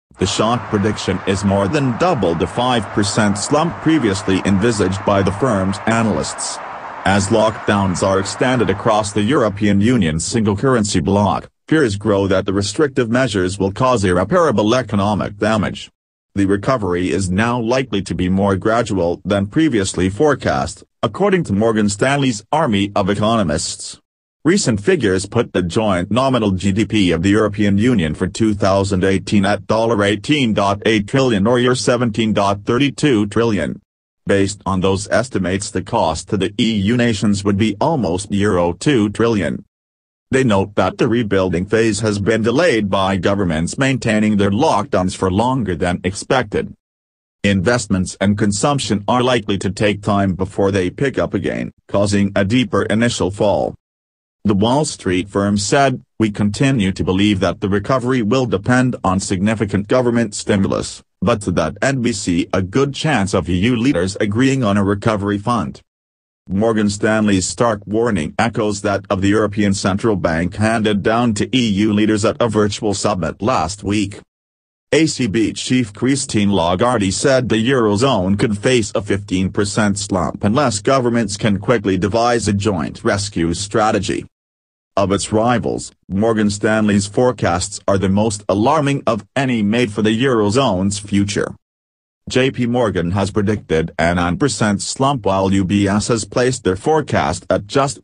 The shock prediction is more than double the 5% slump previously envisaged by the firm's analysts. As lockdowns are extended across the European Union's single-currency bloc, fears grow that the restrictive measures will cause irreparable economic damage. The recovery is now likely to be more gradual than previously forecast, according to Morgan Stanley's army of economists. Recent figures put the joint nominal GDP of the European Union for 2018 at $18.8 trillion or €17.32 trillion. Based on those estimates, the cost to the EU nations would be almost €2 trillion. They note that the rebuilding phase has been delayed by governments maintaining their lockdowns for longer than expected. Investments and consumption are likely to take time before they pick up again, causing a deeper initial fall. The Wall Street firm said, "We continue to believe that the recovery will depend on significant government stimulus, but to that end we see a good chance of EU leaders agreeing on a recovery fund." Morgan Stanley's stark warning echoes that of the European Central Bank handed down to EU leaders at a virtual summit last week. ECB chief Christine Lagarde said the Eurozone could face a 15% slump unless governments can quickly devise a joint rescue strategy. Of its rivals, Morgan Stanley's forecasts are the most alarming of any made for the Eurozone's future. JP Morgan has predicted a 9% slump while UBS has placed their forecast at just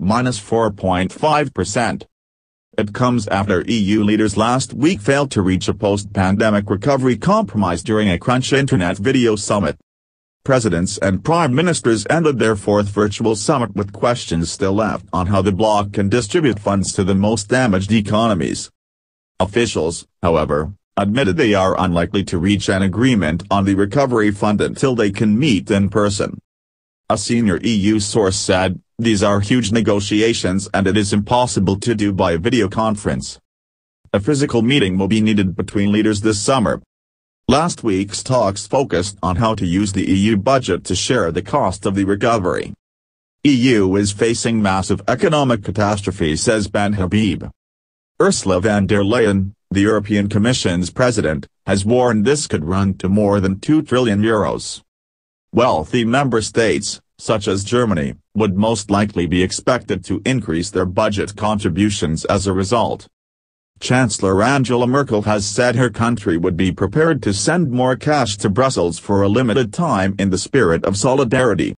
-4.5%. It comes after EU leaders last week failed to reach a post-pandemic recovery compromise during a Crunch Internet video summit. Presidents and prime ministers ended their fourth virtual summit with questions still left on how the bloc can distribute funds to the most damaged economies. Officials, however, admitted they are unlikely to reach an agreement on the recovery fund until they can meet in person. A senior EU source said, "These are huge negotiations and it is impossible to do by video conference. A physical meeting will be needed between leaders this summer." Last week's talks focused on how to use the EU budget to share the cost of the recovery. EU is facing massive economic catastrophe, says Ben Habib. Ursula von der Leyen, the European Commission's president, has warned this could run to more than €2 trillion. Wealthy member states, such as Germany, would most likely be expected to increase their budget contributions as a result. Chancellor Angela Merkel has said her country would be prepared to send more cash to Brussels for a limited time in the spirit of solidarity.